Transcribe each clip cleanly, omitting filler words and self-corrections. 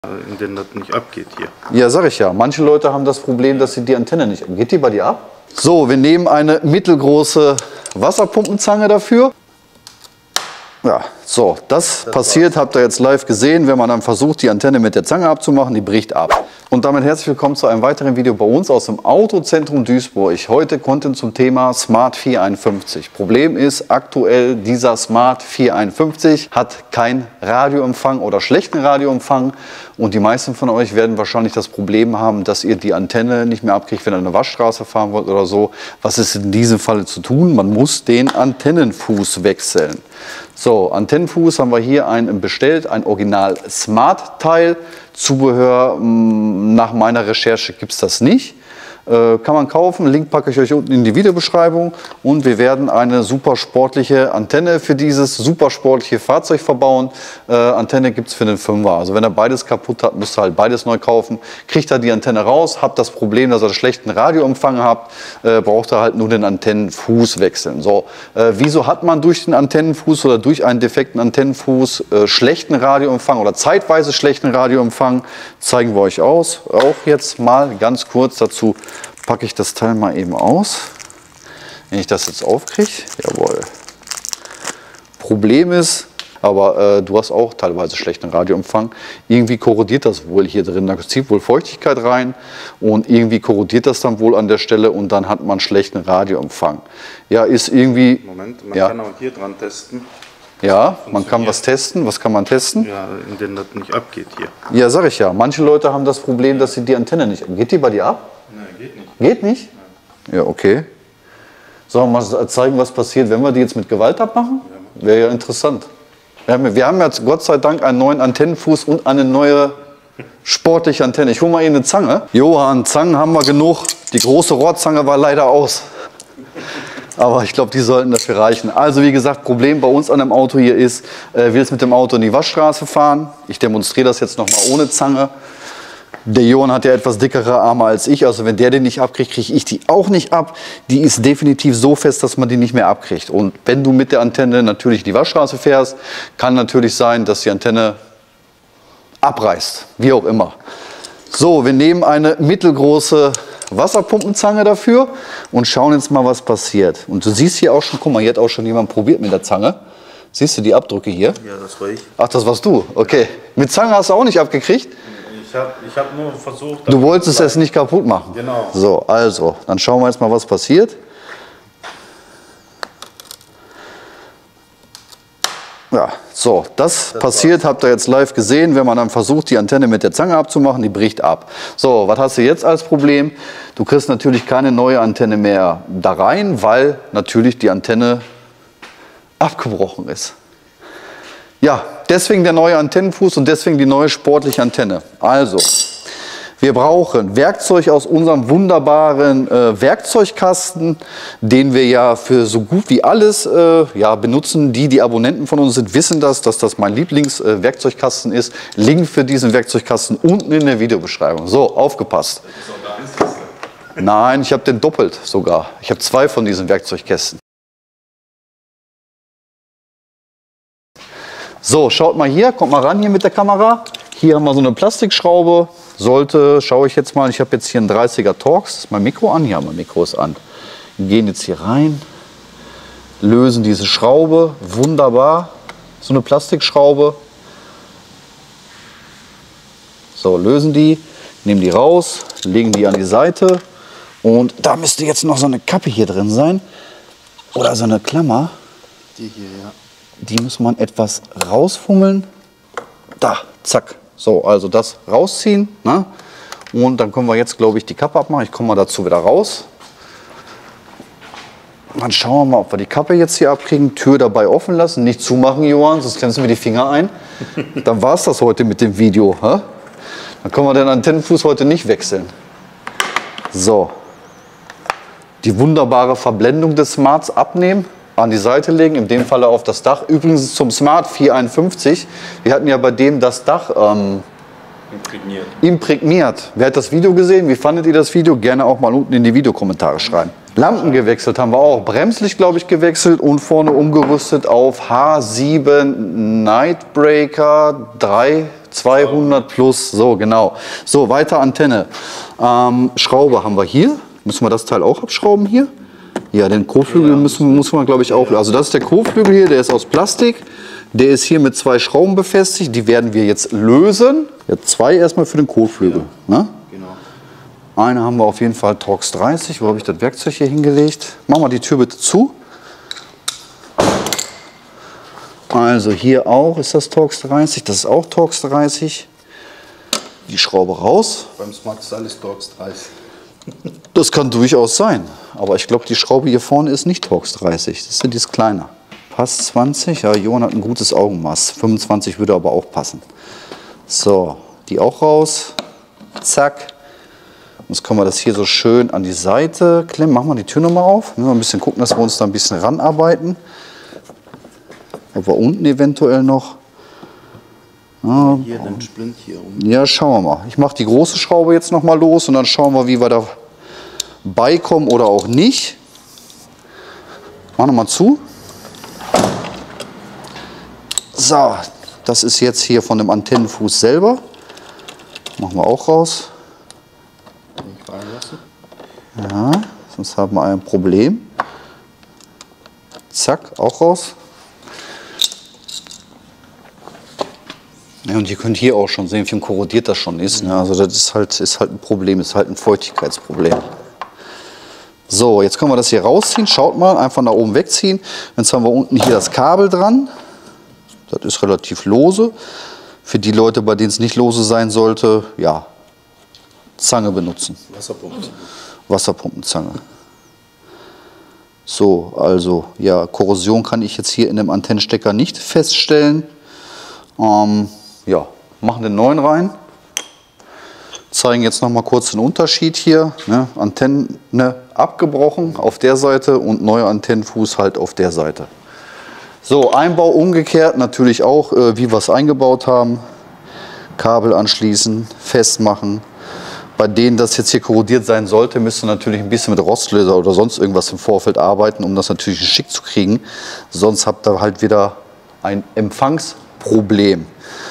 in denen das nicht abgeht hier. Ja, sag ich ja. Manche Leute haben das Problem, dass sie die Antenne nicht... Geht die bei dir ab? So, wir nehmen eine mittelgroße Wasserpumpenzange dafür. Ja, so, das passiert, habt ihr jetzt live gesehen, wenn man dann versucht, die Antenne mit der Zange abzumachen, die bricht ab. Und damit herzlich willkommen zu einem weiteren Video bei uns aus dem Autozentrum Duisburg. Heute Content zum Thema Smart 451. Problem ist aktuell, dieser Smart 451 hat keinen Radioempfang oder schlechten Radioempfang. Und die meisten von euch werden wahrscheinlich das Problem haben, dass ihr die Antenne nicht mehr abkriegt, wenn ihr eine Waschstraße fahren wollt oder so. Was ist in diesem Fall zu tun? Man muss den Antennenfuß wechseln. So, Antennenfuß haben wir hier einen bestellt, ein Original Smart-Teil. Zubehör, nach meiner Recherche gibt es das nicht. Kann man kaufen, Link packe ich euch unten in die Videobeschreibung. Und wir werden eine super sportliche Antenne für dieses super sportliche Fahrzeug verbauen. Antenne gibt es für den 5er. Also wenn er beides kaputt hat, müsst ihr halt beides neu kaufen. Kriegt er die Antenne raus, habt das Problem, dass ihr einen schlechten Radioempfang habt, braucht er halt nur den Antennenfuß wechseln. So, wieso hat man durch den Antennenfuß oder durch einen defekten Antennenfuß schlechten Radioempfang oder zeitweise schlechten Radioempfang? Zeigen wir euch auch jetzt mal ganz kurz dazu. Packe ich das Teil mal eben aus. Wenn ich das jetzt aufkriege, jawohl. Problem ist, aber du hast auch teilweise schlechten Radioempfang. Irgendwie korrodiert das wohl hier drin. Da zieht wohl Feuchtigkeit rein und irgendwie korrodiert das dann wohl an der Stelle und dann hat man schlechten Radioempfang. Ja, ist irgendwie... Moment, man kann auch hier dran testen. Ja, man kann was testen. Was kann man testen? Ja, in denen das nicht abgeht hier. Ja, sag ich ja. Manche Leute haben das Problem, dass sie die Antenne nicht... Geht die bei dir ab? Nein, geht nicht. Geht nicht? Nein. Ja, okay. Sollen wir mal zeigen, was passiert, wenn wir die jetzt mit Gewalt abmachen? Ja. Wäre ja interessant. Wir haben jetzt Gott sei Dank einen neuen Antennenfuß und eine neue sportliche Antenne. Ich hole mal eben eine Zange. Johann, Zangen haben wir genug. Die große Rohrzange war leider aus. Aber ich glaube, die sollten dafür reichen. Also wie gesagt, Problem bei uns an dem Auto hier ist, will jetzt mit dem Auto in die Waschstraße fahren. Ich demonstriere das jetzt nochmal ohne Zange. Der Johann hat ja etwas dickere Arme als ich, also wenn der den nicht abkriegt, kriege ich die auch nicht ab. Die ist definitiv so fest, dass man die nicht mehr abkriegt. Und wenn du mit der Antenne natürlich die Waschstraße fährst, kann natürlich sein, dass die Antenne abreißt, wie auch immer. So, wir nehmen eine mittelgroße Wasserpumpenzange dafür und schauen jetzt mal, was passiert. Und du siehst hier auch schon, guck mal, hier hat auch schon jemand probiert mit der Zange. Siehst du die Abdrücke hier? Ja, das war ich. Ach, das warst du? Okay. Mit Zange hast du auch nicht abgekriegt? Ich hab nur versucht... Du wolltest es nicht kaputt machen? Genau. So, also, dann schauen wir jetzt mal, was passiert. Ja, so, das passiert, habt ihr jetzt live gesehen, wenn man dann versucht, die Antenne mit der Zange abzumachen, die bricht ab. So, was hast du jetzt als Problem? Du kriegst natürlich keine neue Antenne mehr da rein, weil natürlich die Antenne abgebrochen ist. Ja, deswegen der neue Antennenfuß und deswegen die neue sportliche Antenne. Also, wir brauchen Werkzeug aus unserem wunderbaren Werkzeugkasten, den wir ja für so gut wie alles benutzen. Die Abonnenten von uns sind, wissen das, dass das mein Lieblingswerkzeugkasten ist. Link für diesen Werkzeugkasten unten in der Videobeschreibung. So, aufgepasst. Nein, ich habe den doppelt sogar. Ich habe 2 von diesen Werkzeugkästen. So, schaut mal hier, kommt mal ran hier mit der Kamera. Hier haben wir so eine Plastikschraube. Schaue ich jetzt mal, ich habe jetzt hier einen 30er Torx. Ist mein Mikro an? Ja, mein Mikro ist an. Wir gehen jetzt hier rein, lösen diese Schraube, wunderbar. So eine Plastikschraube. So, lösen die, nehmen die raus, legen die an die Seite. Und da müsste jetzt noch so eine Kappe hier drin sein. Oder so eine Klammer. Die hier, ja. Die muss man etwas rausfummeln. Da, zack. So, also das rausziehen. Ne? Und dann können wir jetzt, glaube ich, die Kappe abmachen. Ich komme mal dazu wieder raus. Dann schauen wir mal, ob wir die Kappe jetzt hier abkriegen. Tür dabei offen lassen. Nicht zumachen, Johann, sonst klemmst du mir die Finger ein. Dann war es das heute mit dem Video. Hä? Dann können wir den Antennenfuß heute nicht wechseln. So. Die wunderbare Verblendung des Smarts abnehmen. An die Seite legen, in dem Falle auf das Dach. Übrigens zum Smart 451. Wir hatten ja bei dem das Dach imprägniert. Wer hat das Video gesehen? Wie fandet ihr das Video? Gerne auch mal unten in die Videokommentare schreiben. Lampen gewechselt haben wir auch. Bremslicht, glaube ich, gewechselt und vorne umgerüstet auf H7 Nightbreaker 3 200 plus, so genau. So, weiter Antenne. Schraube haben wir hier. Müssen wir das Teil auch abschrauben hier? Ja, den Kotflügel muss man glaube ich auch. Also das ist der Kotflügel hier, der ist aus Plastik. Der ist hier mit 2 Schrauben befestigt. Die werden wir jetzt lösen. Ja, 2 erstmal für den Kotflügel. Ja, ne? Genau. Eine haben wir auf jeden Fall Torx 30. Wo habe ich das Werkzeug hier hingelegt? Machen wir die Tür bitte zu. Also hier auch ist das Torx 30. Das ist auch Torx 30. Die Schraube raus. Beim Smart ist alles Torx 30. Das kann durchaus sein. Aber ich glaube, die Schraube hier vorne ist nicht Torx 30. Das ist kleiner. Passt 20. Ja, Johann hat ein gutes Augenmaß. 25 würde aber auch passen. So, die auch raus. Zack. Jetzt können wir das hier so schön an die Seite klemmen. Machen wir die Tür nochmal auf. Müssen wir ein bisschen gucken, dass wir uns da ein bisschen ranarbeiten. Ob wir unten eventuell noch. Hier den Splint hier um. Ja, schauen wir mal. Ich mache die große Schraube jetzt noch mal los und dann schauen wir, wie wir da beikommen oder auch nicht. Mach noch mal zu. So, das ist jetzt hier von dem Antennenfuß selber. Machen wir auch raus. Nicht fallen lassen. Ja, sonst haben wir ein Problem. Zack, auch raus. Ja, und ihr könnt hier auch schon sehen, wie korrodiert das schon ist. Ne? Also das ist halt ein Problem, ist halt ein Feuchtigkeitsproblem. So, jetzt können wir das hier rausziehen. Schaut mal, einfach nach oben wegziehen. Jetzt haben wir unten hier das Kabel dran. Das ist relativ lose. Für die Leute, bei denen es nicht lose sein sollte, ja, Zange benutzen. Wasserpumpe. Wasserpumpenzange. So, also ja, Korrosion kann ich jetzt hier in dem Antennenstecker nicht feststellen. Ja, machen den neuen rein. Zeigen jetzt noch mal kurz den Unterschied hier. Ne? Antenne abgebrochen auf der Seite und neuer Antennenfuß halt auf der Seite. So, Einbau umgekehrt natürlich auch, wie wir es eingebaut haben. Kabel anschließen, festmachen. Bei denen das jetzt hier korrodiert sein sollte, müsst ihr natürlich ein bisschen mit Rostlöser oder sonst irgendwas im Vorfeld arbeiten, um das natürlich schick zu kriegen. Sonst habt ihr halt wieder ein Empfangsproblem.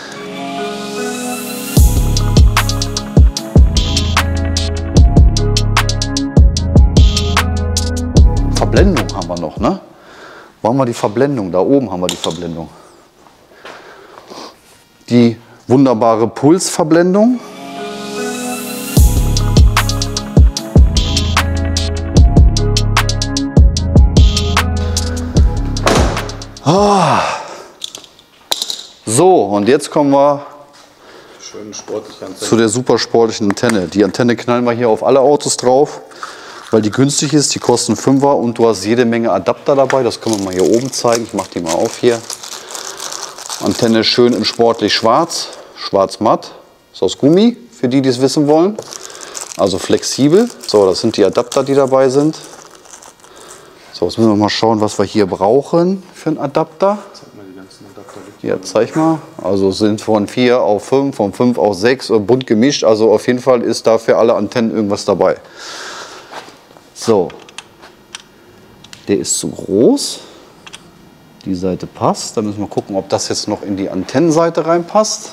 Verblendung haben wir noch, ne? Wo haben wir die Verblendung? Da oben haben wir die Verblendung. Die wunderbare Pulsverblendung. So, und jetzt kommen wir Schöne sportliche Antenne. zu der super sportlichen Antenne. Die Antenne knallen wir hier auf alle Autos drauf, weil die günstig ist. Die kosten 5er und du hast jede Menge Adapter dabei. Das können wir mal hier oben zeigen. Ich mache die mal auf hier. Antenne schön in sportlich schwarz, schwarz-matt. Ist aus Gummi, für die, die es wissen wollen. Also flexibel. So, das sind die Adapter, die dabei sind. So, jetzt müssen wir mal schauen, was wir hier brauchen für einen Adapter. Zeig mal die ganzen Adapter. Ja, zeig mal. Also sind von 4 auf 5, von 5 auf 6, bunt gemischt. Also auf jeden Fall ist da für alle Antennen irgendwas dabei. So, der ist zu groß. Die Seite passt. Da müssen wir gucken, ob das jetzt noch in die Antennenseite reinpasst.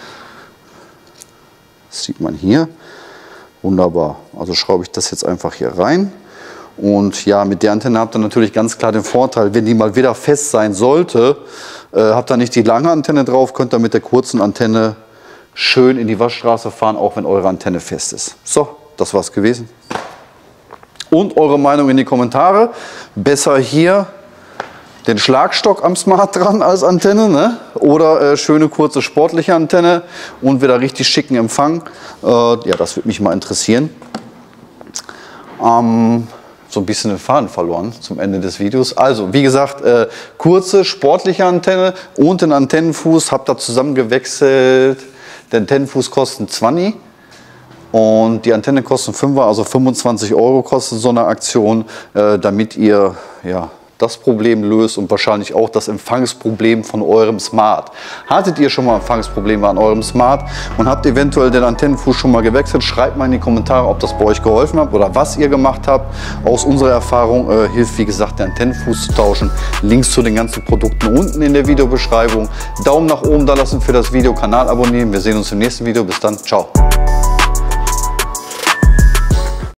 Das sieht man hier. Wunderbar. Also schraube ich das jetzt einfach hier rein. Und ja, mit der Antenne habt ihr natürlich ganz klar den Vorteil, wenn die mal wieder fest sein sollte, habt ihr nicht die lange Antenne drauf, könnt ihr mit der kurzen Antenne schön in die Waschstraße fahren, auch wenn eure Antenne fest ist. So, das war's gewesen. Und eure Meinung in die Kommentare. Besser hier den Schlagstock am Smart dran als Antenne, ne? Oder schöne kurze sportliche Antenne und wieder richtig schicken Empfang. Ja, das würde mich mal interessieren. So ein bisschen den Faden verloren zum Ende des Videos. Also, wie gesagt, kurze, sportliche Antenne und den Antennenfuß habt ihr zusammengewechselt. Der Antennenfuß kostet 20 und die Antenne kostet 5er, also 25 € kostet so eine Aktion, damit ihr ja, das Problem löst und wahrscheinlich auch das Empfangsproblem von eurem Smart. Hattet ihr schon mal Empfangsprobleme an eurem Smart und habt eventuell den Antennenfuß schon mal gewechselt? Schreibt mal in die Kommentare, ob das bei euch geholfen hat oder was ihr gemacht habt. Aus unserer Erfahrung hilft, wie gesagt, der Antennenfuß zu tauschen. Links zu den ganzen Produkten unten in der Videobeschreibung. Daumen nach oben da lassen für das Video, Kanal abonnieren. Wir sehen uns im nächsten Video. Bis dann. Ciao.